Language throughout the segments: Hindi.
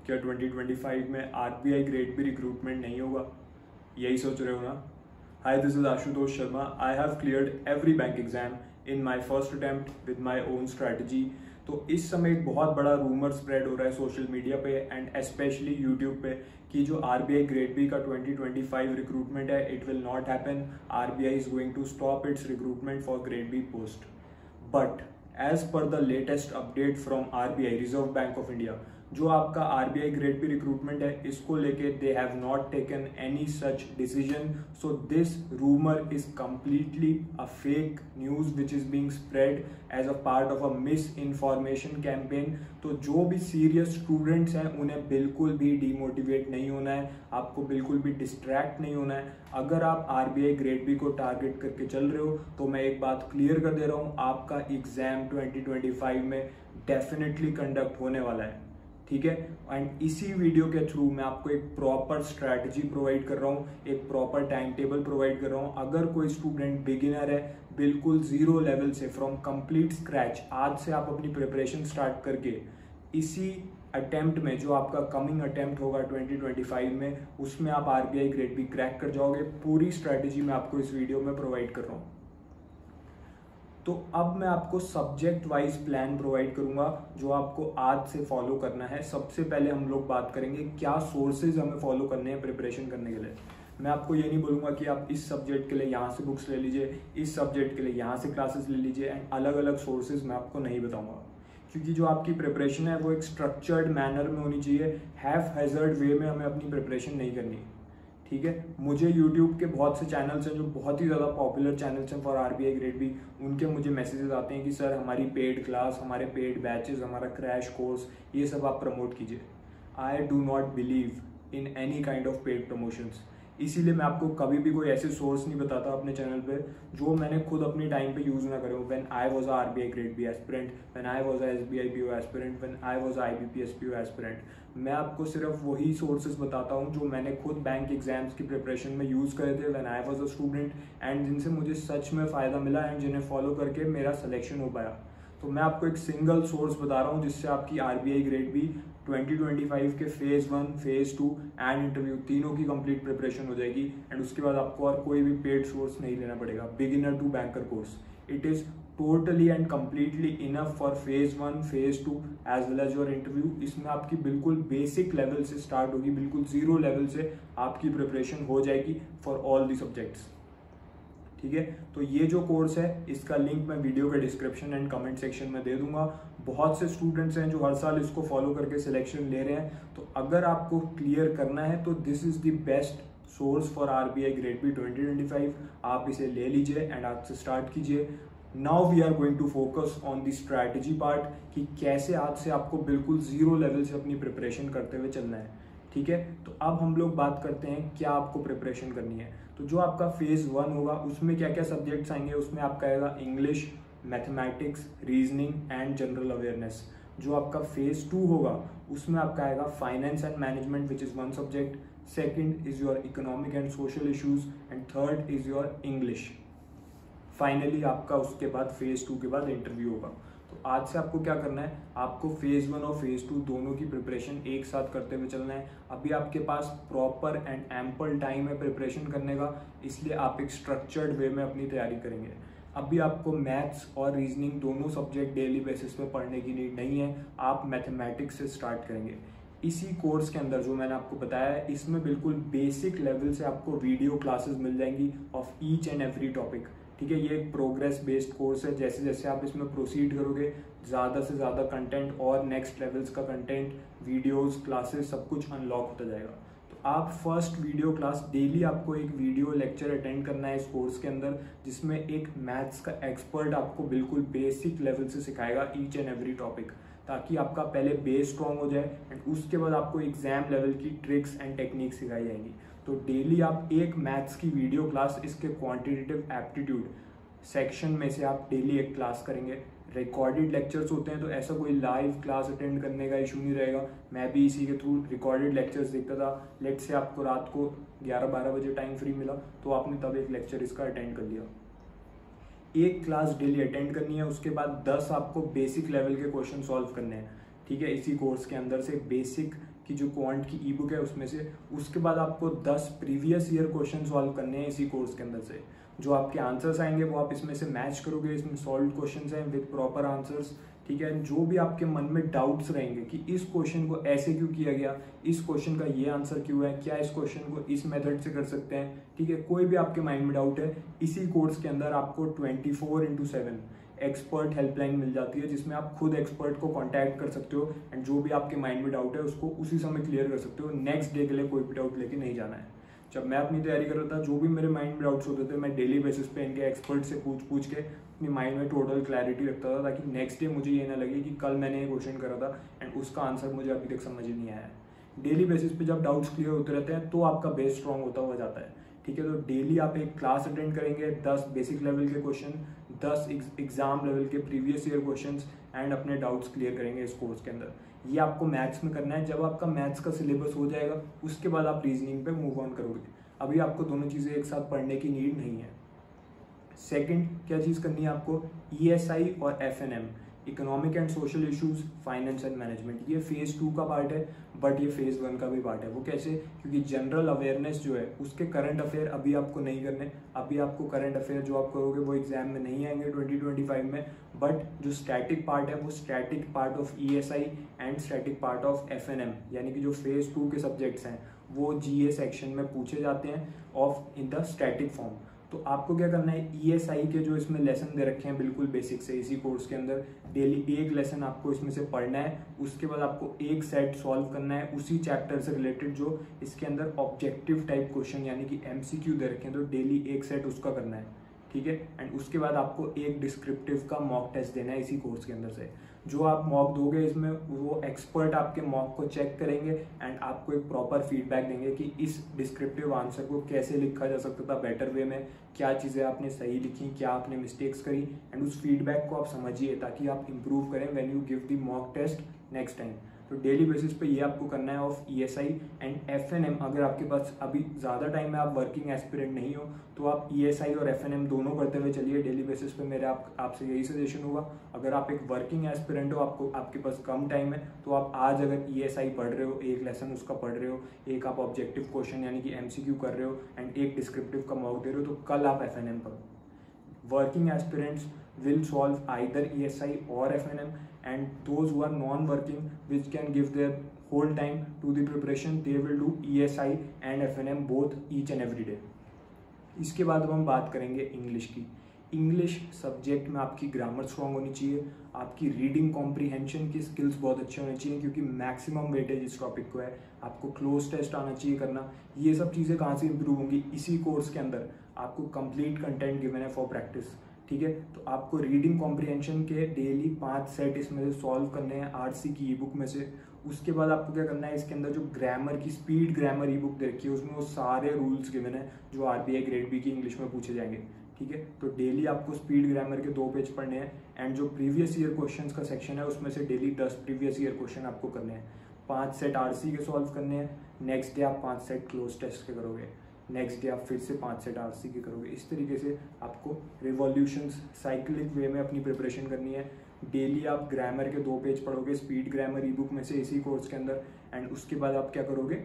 क्या 2025 में आरबीआई ग्रेड बी रिक्रूटमेंट नहीं होगा? यही सोच रहे हो ना? Hi, this is Ashutosh Sharma. I have cleared every bank exam in my first attempt with my own strategy. तो इस समय एक बहुत बड़ा रूमर स्प्रेड हो रहा है सोशल मीडिया पे एंड स्पेशली यूट्यूब पे कि जो आरबीआई ग्रेड बी का 2025 रिक्रूटमेंट है, it will not happen. RBI is going to stop its recruitment for grade B post. But as per the latest update from RBI, Reserve Bank of India, जो आपका आरबीआई ग्रेड बी रिक्रूटमेंट है, इसको लेके they have not taken any such decision. So this rumour is completely a fake news which is being spread as a part of a misinformation campaign. तो जो भी सीरियस स्टूडेंट्स हैं उन्हें बिल्कुल भी डीमोटिवेट नहीं होना है, आपको बिल्कुल भी डिस्ट्रैक्ट नहीं होना है. अगर आप आरबीआई ग्रेड बी को टारगेट करके चल रहे हो तो मैं एक बात क्लियर कर दे रहा हूँ, आपका एग्जाम 2025 में डेफिनेटली कंडक्ट होने वाला है. ठीक है. एंड इसी वीडियो के थ्रू मैं आपको एक प्रॉपर स्ट्रैटेजी प्रोवाइड कर रहा हूँ, एक प्रॉपर टाइम टेबल प्रोवाइड कर रहा हूँ. अगर कोई स्टूडेंट बिगिनर है, बिल्कुल जीरो लेवल से, फ्रॉम कंप्लीट स्क्रैच, आज से आप अपनी प्रिपरेशन स्टार्ट करके इसी अटेम्प्ट में, जो आपका कमिंग अटेम्प्ट होगा 2025 में, उसमें आप आरबीआई ग्रेड बी क्रैक कर जाओगे. पूरी स्ट्रैटेजी मैं आपको इस वीडियो में प्रोवाइड कर रहा हूँ. तो अब मैं आपको सब्जेक्ट वाइज प्लान प्रोवाइड करूंगा जो आपको आज से फॉलो करना है. सबसे पहले हम लोग बात करेंगे क्या सोर्सेज हमें फॉलो करने हैं प्रिपरेशन करने के लिए. मैं आपको ये नहीं बोलूंगा कि आप इस सब्जेक्ट के लिए यहाँ से बुक्स ले लीजिए, इस सब्जेक्ट के लिए यहाँ से क्लासेस ले लीजिए, एंड अलग अलग सोर्सेज मैं आपको नहीं बताऊंगा, क्योंकि जो आपकी प्रिपरेशन है वो एक स्ट्रक्चर्ड मैनर में होनी चाहिए. हैफ हैजर्ड वे में हमें अपनी प्रिपरेशन नहीं करनी. ठीक है. मुझे YouTube के बहुत से चैनल्स हैं जो बहुत ही ज़्यादा पॉपुलर चैनल्स हैं फॉर आरबीआई ग्रेड बी. उनके मुझे मैसेजेस आते हैं कि सर हमारी पेड क्लास, हमारे पेड बैचेस, हमारा क्रैश कोर्स, ये सब आप प्रमोट कीजिए. I do not believe in any kind of paid promotions. इसीलिए मैं आपको कभी भी कोई ऐसे सोर्स नहीं बताता अपने चैनल पे जो मैंने खुद अपनी टाइम पे यूज़ ना करूँ. When I was a RBI grade B aspirant, when I was a SBI PO aspirant, when I was a IBPS PO aspirant, मैं आपको सिर्फ वही सोर्सेज बताता हूँ जो मैंने खुद बैंक एग्जाम्स की प्रिपरेशन में यूज़ करे थे when I was a student, and जिनसे मुझे सच में फ़ायदा मिला एंड जिन्हें फॉलो करके मेरा सिलेक्शन हो पाया. तो मैं आपको एक सिंगल सोर्स बता रहा हूँ जिससे आपकी आरबीआई ग्रेड बी 2025 के फेज 1, फेज 2 एंड इंटरव्यू तीनों की कंप्लीट प्रिपरेशन हो जाएगी. एंड उसके बाद आपको और कोई भी पेड सोर्स नहीं लेना पड़ेगा. Beginner to banker course, it is totally and completely enough for phase 1, phase 2 as well as your interview. इसमें आपकी बिल्कुल बेसिक लेवल से स्टार्ट होगी, बिल्कुल जीरो लेवल से आपकी प्रिपरेशन हो जाएगी फॉर ऑल दी सब्जेक्ट्स. ठीक है. तो ये जो कोर्स है इसका लिंक मैं वीडियो के डिस्क्रिप्शन एंड कमेंट सेक्शन में दे दूंगा. बहुत से स्टूडेंट्स हैं जो हर साल इसको फॉलो करके सिलेक्शन ले रहे हैं. तो अगर आपको क्लियर करना है तो this is the best source for RBI grade B 2025. आप इसे ले लीजिए एंड आज से स्टार्ट कीजिए. Now we are going to focus on the strategy part कि कैसे आज से आपको बिल्कुल जीरो लेवल से अपनी प्रिपरेशन करते हुए चलना है. ठीक है. तो अब हम लोग बात करते हैं क्या आपको प्रिपरेशन करनी है. तो जो आपका फेज 1 होगा उसमें क्या क्या सब्जेक्ट्स आएंगे. उसमें आपका आएगा English, mathematics, reasoning and general awareness. जो आपका फेज 2 होगा उसमें आपका आएगा finance and management which is 1 subject. Second is your economic and social issues and third is your English. Finally आपका उसके बाद फेज 2 के बाद इंटरव्यू होगा. तो आज से आपको क्या करना है, आपको फेज 1 और फेज 2 दोनों की प्रिपरेशन एक साथ करते हुए चलना है. अभी आपके पास प्रॉपर एंड एम्पल टाइम है प्रिपरेशन करने का, इसलिए आप एक स्ट्रक्चर्ड वे में अपनी तैयारी करेंगे. अभी आपको मैथ्स और रीजनिंग दोनों सब्जेक्ट डेली बेसिस पे पढ़ने की नीड नहीं है. आप मैथमेटिक्स से स्टार्ट करेंगे. इसी कोर्स के अंदर जो मैंने आपको बताया है इसमें बिल्कुल बेसिक लेवल से आपको वीडियो क्लासेस मिल जाएंगी of each and every topic. ठीक है. ये एक प्रोग्रेस बेस्ड कोर्स है. जैसे जैसे आप इसमें प्रोसीड करोगे ज़्यादा से ज़्यादा कंटेंट और नेक्स्ट लेवल्स का कंटेंट, वीडियोस, क्लासेस सब कुछ अनलॉक होता जाएगा. तो आप फर्स्ट वीडियो क्लास, डेली आपको एक वीडियो लेक्चर अटेंड करना है इस कोर्स के अंदर जिसमें एक मैथ्स का एक्सपर्ट आपको बिल्कुल बेसिक लेवल से सिखाएगा ईच एंड एवरी टॉपिक, ताकि आपका पहले बेस स्ट्रॉन्ग हो जाए एंड उसके बाद आपको एग्जाम लेवल की ट्रिक्स एंड टेक्निक सिखाई जाएंगी. तो डेली आप एक मैथ्स की वीडियो क्लास, इसके क्वांटिटेटिव एप्टीट्यूड सेक्शन में से आप डेली एक क्लास करेंगे. रिकॉर्डेड लेक्चर्स होते हैं तो ऐसा कोई लाइव क्लास अटेंड करने का इशू नहीं रहेगा. मैं भी इसी के थ्रू रिकॉर्डेड लेक्चर्स देखता था. लेट से आपको रात को 11-12 बजे टाइम फ्री मिला तो आपने तब एक लेक्चर इसका अटेंड कर लिया. एक क्लास डेली अटेंड करनी है. उसके बाद 10 आपको बेसिक लेवल के क्वेश्चन सॉल्व करने हैं. ठीक है. इसी कोर्स के अंदर से बेसिक की जो क्वांट की ई बुक है उसमें से। उसके बाद आपको 10 प्रीवियस ईयर क्वेश्चन सॉल्व करने हैं इसी कोर्स के अंदर से। जो आपके आंसर्स आएंगे वो आप इसमें से मैच करोगे, इसमें सॉल्व क्वेश्चंस हैं विद प्रॉपर आंसर्स, ठीक है। जो भी आपके मन में डाउट्स रहेंगे कि इस क्वेश्चन को ऐसे क्यों किया गया, इस क्वेश्चन का ये आंसर क्यों है, क्या इस क्वेश्चन को इस मेथड से कर सकते हैं, ठीक है, कोई भी आपके माइंड में डाउट है, इसी कोर्स के अंदर आपको 24/7 एक्सपर्ट हेल्पलाइन मिल जाती है, जिसमें आप खुद एक्सपर्ट को कांटेक्ट कर सकते हो एंड जो भी आपके माइंड में डाउट है उसको उसी समय क्लियर कर सकते हो। नेक्स्ट डे के लिए कोई भी डाउट लेके नहीं जाना है। जब मैं अपनी तैयारी कर रहा था, जो भी मेरे माइंड में डाउट्स होते थे, मैं डेली बेसिस पे इनके एक्सपर्ट से पूछ के अपनी माइंड में टोटल क्लैरिटी रखता था, ताकि नेक्स्ट डे मुझे ये ना लगे कि कल मैंने ये क्वेश्चन करा था एंड उसका आंसर मुझे अभी तक समझ ही नहीं आया है। डेली बेसिस पे जब डाउट्स क्लियर होते रहते हैं तो आपका बेस स्ट्रॉन्ग होता हुआ जाता है, ठीक है। तो डेली आप एक क्लास अटेंड करेंगे, 10 बेसिक लेवल के क्वेश्चन, 10 एग्जाम लेवल के प्रीवियस ईयर क्वेश्चंस एंड अपने डाउट्स क्लियर करेंगे इस कोर्स के अंदर। ये आपको मैथ्स में करना है। जब आपका मैथ्स का सिलेबस हो जाएगा उसके बाद आप रीजनिंग पे मूव ऑन करोगे। अभी आपको दोनों चीज़ें एक साथ पढ़ने की नीड नहीं है। सेकंड क्या चीज़ करनी है आपको, ESI और FNM, economic and social issues, finance and management. ये फेज 2 का पार्ट है, बट ये फेज 1 का भी पार्ट है। वो कैसे, क्योंकि जनरल अवेयरनेस जो है उसके करंट अफेयर अभी आपको नहीं करने। अभी आपको करंट अफेयर जो आप करोगे वो एग्जाम में नहीं आएंगे 2025 में, बट जो स्टैटिक पार्ट है वो static part of ESI and static part of FNM, यानी कि जो फेज 2 के सब्जेक्ट्स हैं वो GA सेक्शन में पूछे जाते हैं of in the static form. तो आपको क्या करना है, ESI के जो इसमें लेसन दे रखे हैं बिल्कुल बेसिक से, इसी कोर्स के अंदर डेली एक लेसन आपको इसमें से पढ़ना है। उसके बाद आपको एक सेट सॉल्व करना है उसी चैप्टर से रिलेटेड जो इसके अंदर ऑब्जेक्टिव टाइप क्वेश्चन यानी कि MCQ दे रखे हैं, तो डेली एक सेट उसका करना है, ठीक है। एंड उसके बाद आपको एक डिस्क्रिप्टिव का मॉक टेस्ट देना है इसी कोर्स के अंदर से। जो आप मॉक दोगे इसमें वो एक्सपर्ट आपके मॉक को चेक करेंगे एंड आपको एक प्रॉपर फीडबैक देंगे कि इस डिस्क्रिप्टिव आंसर को कैसे लिखा जा सकता था बेटर वे में, क्या चीज़ें आपने सही लिखी, क्या आपने मिस्टेक्स करी, एंड उस फीडबैक को आप समझिए ताकि आप इम्प्रूव करें when you give the mock test next time. तो डेली बेसिस पे ये आपको करना है ऑफ ESI एंड FNM। अगर आपके पास अभी ज़्यादा टाइम है, आप वर्किंग एस्पिरेंट नहीं हो, तो आप ESI और FNM दोनों करते हुए चलिए डेली बेसिस पे। मेरा आपसे यही सजेशन होगा। अगर आप एक वर्किंग एस्पिरेंट हो, आपके पास कम टाइम है, तो आप आज अगर ESI पढ़ रहे हो, एक लेसन उसका पढ़ रहे हो, एक आप ऑब्जेक्टिव क्वेश्चन यानी कि MCQ कर रहे हो एंड एक डिस्क्रिप्टिव का मॉक दे रहे हो, तो कल आप FNM पढ़ो। Working aspirants will solve either ESI or FNM, and those who are non-working, which can give their whole time to the preparation, they will do ESI and FNM both each and every day. इसके बाद अब हम बात करेंगे इंग्लिश की। इंग्लिश सब्जेक्ट में आपकी ग्रामर स्ट्रॉन्ग होनी चाहिए, आपकी रीडिंग कॉम्प्रीहेंशन की स्किल्स बहुत अच्छे होने चाहिए, क्योंकि मैक्सिमम वेटेज इस टॉपिक को है। आपको क्लोज टेस्ट आना चाहिए करना। ये सब चीज़ें कहाँ से इंप्रूव होंगी, इसी कोर्स के अंदर आपको कंप्लीट कंटेंट गिवन है फॉर प्रैक्टिस, ठीक है। तो आपको रीडिंग कॉम्प्रीहेंशन के डेली 5 सेट इसमें से सॉल्व करने हैं RC की ई बुक में से। उसके बाद आपको क्या करना है, इसके अंदर जो ग्रामर की स्पीड ग्रामर ई बुक दे रखी है उसमें वो सारे रूल्स गिवन है जो RBI ग्रेड बी की इंग्लिश में पूछे जाएंगे, ठीक है। तो डेली आपको स्पीड ग्रामर के 2 पेज पढ़ने हैं एंड जो प्रीवियस ईयर क्वेश्चंस का सेक्शन है उसमें से डेली 10 प्रीवियस ईयर क्वेश्चन आपको करने हैं। 5 सेट RC के सॉल्व करने हैं। नेक्स्ट डे आप 5 सेट क्लोज टेस्ट के करोगे। नेक्स्ट डे आप फिर से 5 सेट RC के करोगे। इस तरीके से आपको रिवॉल्यूशंस साइक्लिक वे में अपनी प्रिपरेशन करनी है। डेली आप ग्रामर के 2 पेज पढ़ोगे स्पीड ग्रामर ई बुक में से इसी कोर्स के अंदर, एंड उसके बाद आप क्या करोगे,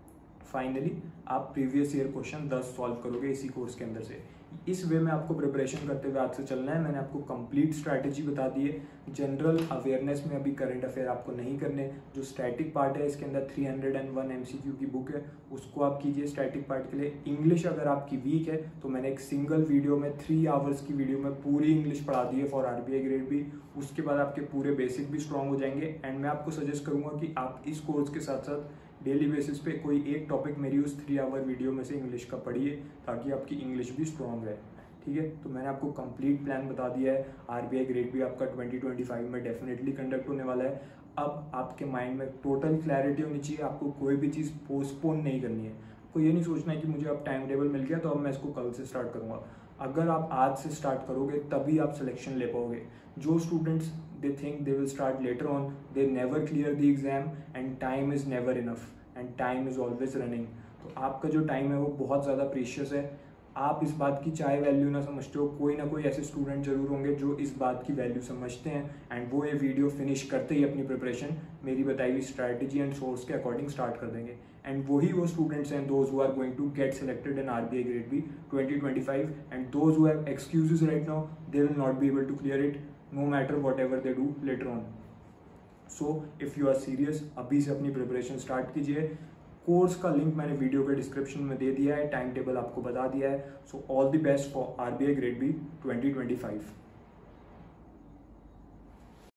फाइनली आप प्रीवियस ईयर क्वेश्चन 10 सॉल्व करोगे इसी कोर्स के अंदर से। इस वे में आपको प्रिपरेशन करते हुए आज से चलना है। मैंने आपको कंप्लीट स्ट्रैटेजी बता दी है। जनरल अवेयरनेस में अभी करंट अफेयर आपको नहीं करने। जो स्टैटिक पार्ट है इसके अंदर 301 MCQ की बुक है, उसको आप कीजिए स्टैटिक पार्ट के लिए। इंग्लिश अगर आपकी वीक है तो मैंने एक सिंगल वीडियो में 3 आवर्स की वीडियो में पूरी इंग्लिश पढ़ा दी है फॉर RBI ग्रेड बी। उसके बाद आपके पूरे बेसिक भी स्ट्रॉन्ग हो जाएंगे। एंड मैं आपको सजेस्ट करूंगा कि आप इस कोर्स के साथ साथ डेली बेसिस पे कोई एक टॉपिक मेरी उस 3 आवर वीडियो में से इंग्लिश का पढ़िए, ताकि आपकी इंग्लिश भी स्ट्रॉन्ग है, ठीक है। तो मैंने आपको कंप्लीट प्लान बता दिया है। RBI ग्रेड भी आपका 2025 में डेफिनेटली कंडक्ट होने वाला है। अब आपके माइंड में टोटल क्लैरिटी होनी चाहिए। आपको कोई भी चीज़ पोस्टपोन नहीं करनी है। आपको ये नहीं सोचना है कि मुझे अब टाइम टेबल मिल गया तो अब मैं इसको कल से स्टार्ट करूँगा। अगर आप आज से स्टार्ट करोगे तभी आप सिलेक्शन ले पाओगे। जो students they think they will start later on, they never clear the exam and time is never enough and time is always running. तो आपका जो टाइम है वो बहुत ज़्यादा प्रीशियस है। आप इस बात की चाहे वैल्यू ना समझते हो, कोई ना कोई ऐसे स्टूडेंट जरूर होंगे जो इस बात की वैल्यू समझते हैं एंड वो ये वीडियो फिनिश करते ही अपनी प्रिपरेशन मेरी बताई हुई स्ट्रैटेजी एंड सोर्स के अकॉर्डिंग स्टार्ट कर देंगे। एंड वही वो स्टूडेंट्स हैं those who are going to get selected in RBI grade B 2025 and those who have excuses right now they will not be able to clear it no matter whatever they do later on. So if you are serious, अभी से अपनी प्रिपरेशन स्टार्ट कीजिए। कोर्स का लिंक मैंने वीडियो के डिस्क्रिप्शन में दे दिया है, टाइम टेबल आपको बता दिया है। So all the best for RBI grade B 2025।